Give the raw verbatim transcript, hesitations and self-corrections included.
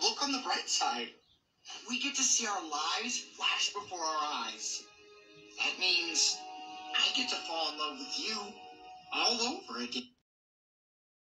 look on the bright side. We get to see our lives flash before our eyes. That means I get to fall in love with you all over again.